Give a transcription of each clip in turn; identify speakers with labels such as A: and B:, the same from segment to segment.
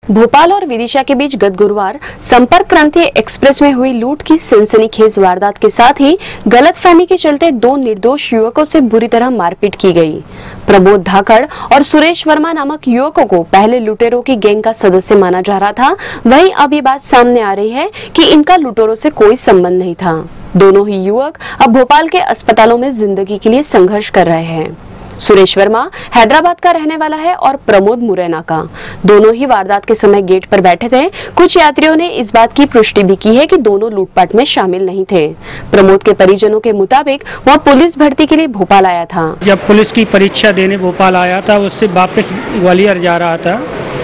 A: भोपाल और विदिशा के बीच गत गुरुवार संपर्क क्रांति एक्सप्रेस में हुई लूट की सनसनीखेज वारदात के साथ ही गलतफहमी के चलते दो निर्दोष युवकों से बुरी तरह मारपीट की गई। प्रमोद धाकड़ और सुरेश वर्मा नामक युवकों को पहले लुटेरों की गैंग का सदस्य माना जा रहा था, वहीं अब ये बात सामने आ रही है कि इनका लुटेरों से कोई संबंध नहीं था। दोनों ही युवक अब भोपाल के अस्पतालों में जिंदगी के लिए संघर्ष कर रहे हैं। सुरेश वर्मा हैदराबाद का रहने वाला है और प्रमोद मुरैना का। दोनों ही वारदात के समय गेट पर बैठे थे। कुछ यात्रियों ने इस बात की पुष्टि भी की है कि दोनों लूटपाट में शामिल नहीं थे। प्रमोद के परिजनों के मुताबिक वह पुलिस भर्ती के लिए भोपाल आया था।
B: जब पुलिस की परीक्षा देने भोपाल आया था, उससे वापस ग्वालियर जा रहा था,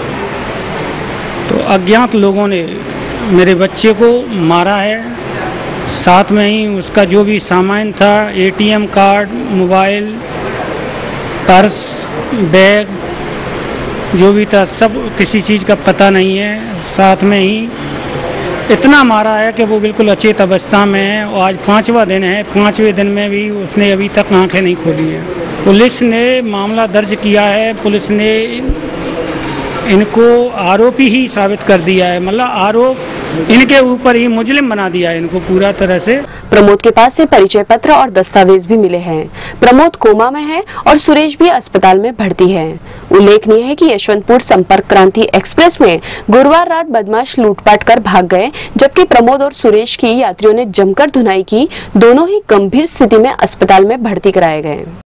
B: तो अज्ञात लोगों ने मेरे बच्चे को मारा है। साथ में ही उसका जो भी सामान था, ATM card, mobile, purse, bag, जो भी था सब, किसी चीज़ का पता नहीं है। साथ में ही इतना मारा है कि वो बिल्कुल अचेत अवस्था में है और आज 5वां दिन है। 5वें दिन में भी उसने अभी तक आंखें नहीं खोली है। पुलिस ने मामला दर्ज किया है। पुलिस ने इनको आरोपी ही साबित कर दिया है, मतलब आरोप इनके ऊपर ही मुजरिम बना दिया है इनको पूरा तरह से।
A: प्रमोद के पास से परिचय पत्र और दस्तावेज भी मिले हैं। प्रमोद कोमा में है और सुरेश भी अस्पताल में भर्ती है। उल्लेखनीय है कि यशवंतपुर संपर्क क्रांति एक्सप्रेस में गुरुवार रात बदमाश लूटपाट कर भाग गए, जबकि प्रमोद और सुरेश की यात्रियों ने जमकर धुनाई की। दोनों ही गंभीर स्थिति में अस्पताल में भर्ती कराए गए।